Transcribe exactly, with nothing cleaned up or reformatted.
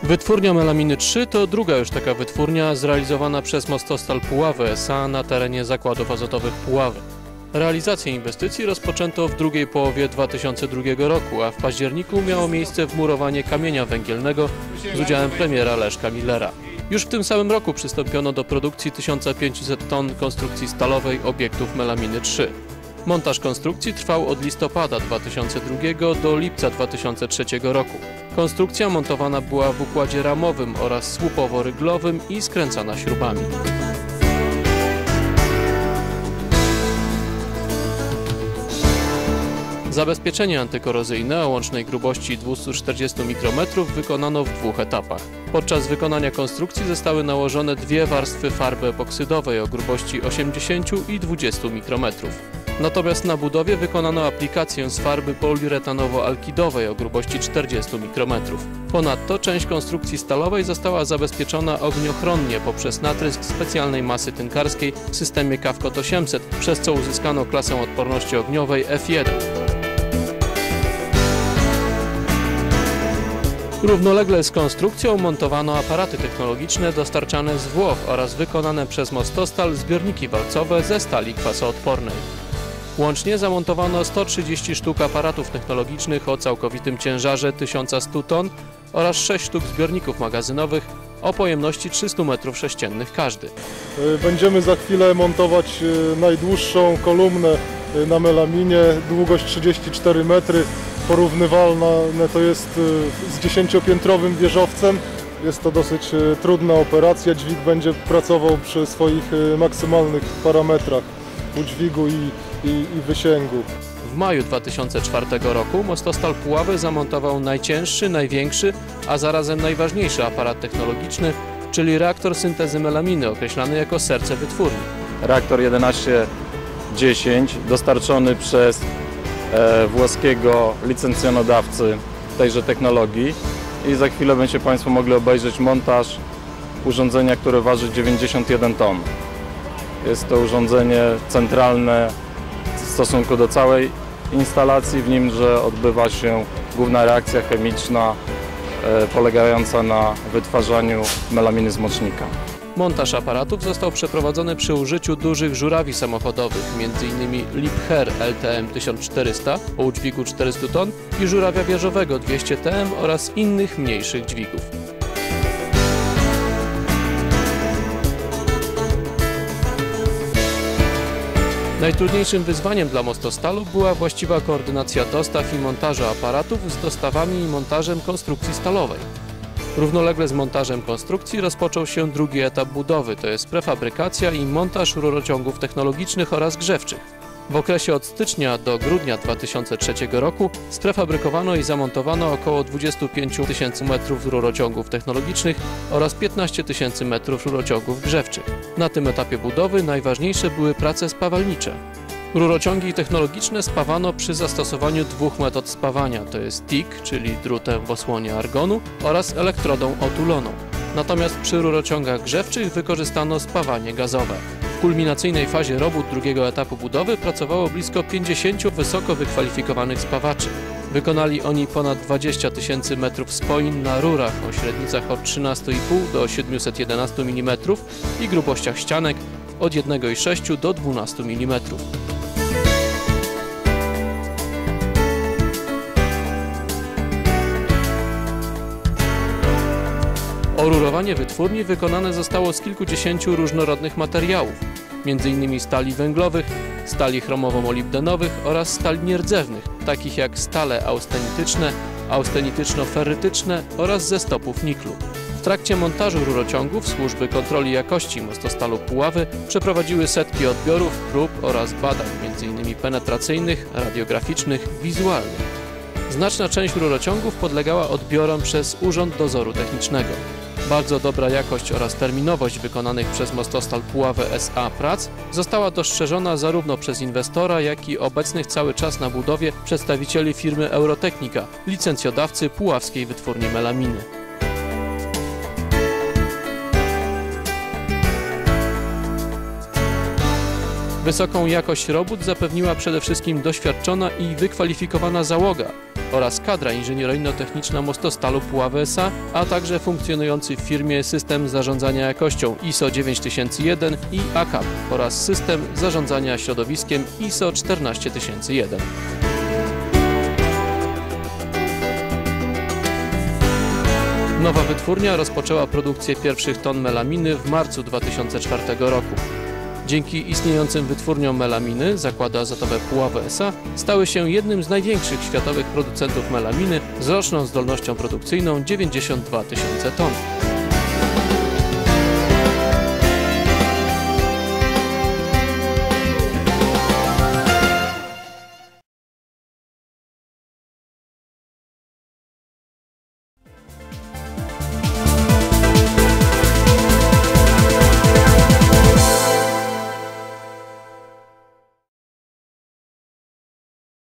Wytwórnia Melaminy trzy to druga już taka wytwórnia zrealizowana przez Mostostal Puławy S A na terenie Zakładów Azotowych Puławy. Realizację inwestycji rozpoczęto w drugiej połowie dwa tysiące drugiego roku, a w październiku miało miejsce wmurowanie kamienia węgielnego z udziałem premiera Leszka Millera. Już w tym samym roku przystąpiono do produkcji tysiąc pięćset ton konstrukcji stalowej obiektów Melaminy trzy. Montaż konstrukcji trwał od listopada dwa tysiące drugiego do lipca dwa tysiące trzeciego roku. Konstrukcja montowana była w układzie ramowym oraz słupowo-ryglowym i skręcana śrubami. Zabezpieczenie antykorozyjne o łącznej grubości dwieście czterdzieści mikrometrów wykonano w dwóch etapach. Podczas wykonania konstrukcji zostały nałożone dwie warstwy farby epoksydowej o grubości osiemdziesiąt i dwadzieścia mikrometrów. Natomiast na budowie wykonano aplikację z farby poliuretanowo-alkidowej o grubości czterdzieści mikrometrów. Ponadto część konstrukcji stalowej została zabezpieczona ogniochronnie poprzez natrysk specjalnej masy tynkarskiej w systemie Kawkot osiemset, przez co uzyskano klasę odporności ogniowej F jeden. Równolegle z konstrukcją montowano aparaty technologiczne dostarczane z Włoch oraz wykonane przez Mostostal zbiorniki walcowe ze stali kwasoodpornej. Łącznie zamontowano sto trzydzieści sztuk aparatów technologicznych o całkowitym ciężarze tysiąc sto ton oraz sześć sztuk zbiorników magazynowych o pojemności trzysta metrów sześciennych każdy. Będziemy za chwilę montować najdłuższą kolumnę na melaminie, długość trzydzieści cztery metry, porównywalne to jest z dziesięciopiętrowym wieżowcem. Jest to dosyć trudna operacja, dźwig będzie pracował przy swoich maksymalnych parametrach udźwigu i, i, i wysięgu. W maju dwa tysiące czwartego roku Mostostal Puławy zamontował najcięższy, największy, a zarazem najważniejszy aparat technologiczny, czyli reaktor syntezy melaminy, określany jako serce wytwórni. Reaktor jedenaście dziesięć dostarczony przez e, włoskiego licencjonodawcy tejże technologii i za chwilę będziecie Państwo mogli obejrzeć montaż urządzenia, które waży dziewięćdziesiąt jeden ton. Jest to urządzenie centralne w stosunku do całej instalacji, w nim, że odbywa się główna reakcja chemiczna e, polegająca na wytwarzaniu melaminy z mocznika. Montaż aparatów został przeprowadzony przy użyciu dużych żurawi samochodowych, między innymi Liebherr L T M tysiąc czterysta o udźwigu czterysta ton i żurawia wieżowego dwieście T M oraz innych mniejszych dźwigów. Najtrudniejszym wyzwaniem dla Mostostalu była właściwa koordynacja dostaw i montażu aparatów z dostawami i montażem konstrukcji stalowej. Równolegle z montażem konstrukcji rozpoczął się drugi etap budowy, to jest prefabrykacja i montaż rurociągów technologicznych oraz grzewczych. W okresie od stycznia do grudnia dwa tysiące trzeciego roku sprefabrykowano i zamontowano około dwadzieścia pięć tysięcy metrów rurociągów technologicznych oraz piętnaście tysięcy metrów rurociągów grzewczych. Na tym etapie budowy najważniejsze były prace spawalnicze. Rurociągi technologiczne spawano przy zastosowaniu dwóch metod spawania, to jest T I G, czyli drutem w osłonie argonu, oraz elektrodą otuloną. Natomiast przy rurociągach grzewczych wykorzystano spawanie gazowe. W kulminacyjnej fazie robót drugiego etapu budowy pracowało blisko pięćdziesięciu wysoko wykwalifikowanych spawaczy. Wykonali oni ponad dwadzieścia tysięcy metrów spoin na rurach o średnicach od trzynastu i pół do siedmiuset jedenastu milimetrów i grubościach ścianek od jednego i sześciu do dwunastu milimetrów. Orurowanie wytwórni wykonane zostało z kilkudziesięciu różnorodnych materiałów, między innymi stali węglowych, stali chromowo-molibdenowych oraz stali nierdzewnych, takich jak stale austenityczne, austenityczno-ferrytyczne oraz ze stopów niklu. W trakcie montażu rurociągów służby kontroli jakości Mostostalu Puławy przeprowadziły setki odbiorów, prób oraz badań, między innymi penetracyjnych, radiograficznych, wizualnych. Znaczna część rurociągów podlegała odbiorom przez Urząd Dozoru Technicznego. Bardzo dobra jakość oraz terminowość wykonanych przez Mostostal Puławy S A prac została dostrzeżona zarówno przez inwestora, jak i obecnych cały czas na budowie przedstawicieli firmy Eurotechnika, licencjodawcy puławskiej wytwórni melaminy. Wysoką jakość robót zapewniła przede wszystkim doświadczona i wykwalifikowana załoga oraz kadra inżynieryjno-techniczna Mostostalu Puławy S A, a także funkcjonujący w firmie system zarządzania jakością I S O dziewięć tysięcy jeden i A K A P oraz system zarządzania środowiskiem I S O czternaście tysięcy jeden. Nowa wytwórnia rozpoczęła produkcję pierwszych ton melaminy w marcu dwa tysiące czwartego roku. Dzięki istniejącym wytwórniom melaminy Zakłady Azotowe Puławy S A stały się jednym z największych światowych producentów melaminy z roczną zdolnością produkcyjną dziewięćdziesiąt dwa tysiące ton.